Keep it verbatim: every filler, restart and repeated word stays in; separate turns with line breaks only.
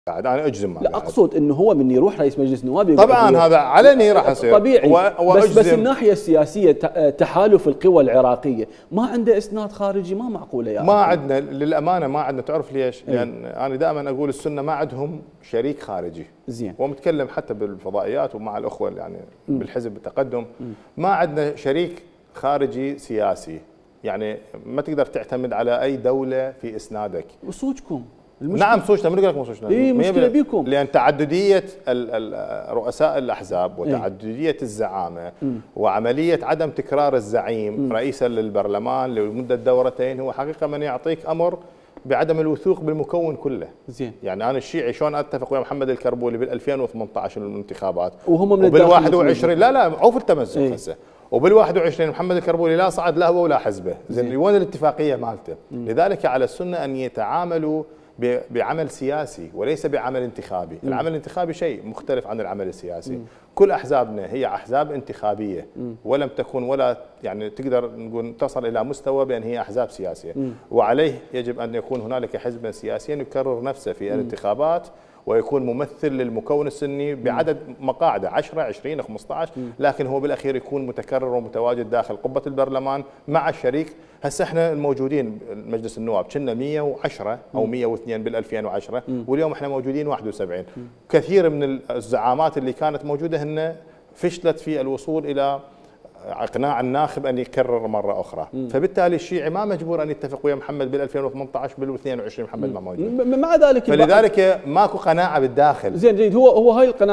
قاعد انا اجزم.
لا اقصد انه هو من يروح رئيس مجلس النواب
طبعا هذا علني راح يصير
طبيعي. بس بس الناحيه السياسيه تحالف القوى العراقيه ما عنده اسناد خارجي، ما معقوله يا
ما عندنا للامانه، ما عندنا. تعرف ليش؟ لان يعني انا دائما اقول السنه ما عندهم شريك خارجي.
زين.
ومتكلم حتى بالفضائيات ومع الاخوه يعني بالحزب بالتقدم، ما عندنا شريك خارجي سياسي. يعني ما تقدر تعتمد على اي دوله في اسنادك.
وصوجكم
نعم صوجنا، من يقول لك مو صوجنا؟
اي مشكله بيكم،
لان تعدديه رؤساء الاحزاب وتعدديه الزعامه وعمليه عدم تكرار الزعيم رئيسا للبرلمان لمده دورتين هو حقيقه من يعطيك امر بعدم الوثوق بالمكون كله.
زين.
يعني انا الشيعي شلون اتفق ويا محمد الكربولي بال ألفين وثمانية عشر الانتخابات
وهم من
وبال واحد وعشرين لا لا عوف التمزق هسه، وبال واحد وعشرين محمد الكربولي لا صعد لا هو ولا حزبه. زين وين الاتفاقيه مالته؟ لذلك على السنه ان يتعاملوا بعمل سياسي وليس بعمل انتخابي. م. العمل الانتخابي شيء مختلف عن العمل السياسي. م. كل احزابنا هي احزاب انتخابيه م. ولم تكن ولا يعني تقدر نقول تصل الى مستوى بان هي احزاب سياسيه. م. وعليه يجب ان يكون هنالك حزبا سياسيا يكرر نفسه في م. الانتخابات ويكون ممثل للمكون السني بعدد مقاعده عشرة عشرين خمسة عشر، لكن هو بالاخير يكون متكرر ومتواجد داخل قبه البرلمان مع الشريك. هسه احنا الموجودين مجلس النواب كنا مئة وعشرة او مئة واثنين بال ألفين وعشرة واليوم احنا موجودين واحد وسبعين. كثير من الزعامات اللي كانت موجوده هن فشلت في الوصول الى اقناع الناخب ان يكرر مره اخرى. مم. فبالتالي الشيعي ما مجبور ان يتفق ويا محمد بال ألفين وثمانية عشر بال اثنين وعشرين محمد ما موجود.
مع ذلك
فلذلك ماكو قناعه بالداخل.
زين جيد. هو هو هاي القناعه